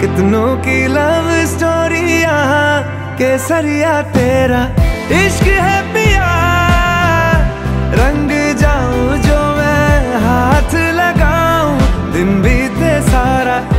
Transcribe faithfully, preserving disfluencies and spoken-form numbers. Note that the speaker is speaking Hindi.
कितनों की लव स्टोरी यहाँ केसरिया तेरा इश्क है पिया। रंग जाऊं जो मैं हाथ लगाऊं दिन बीते सारा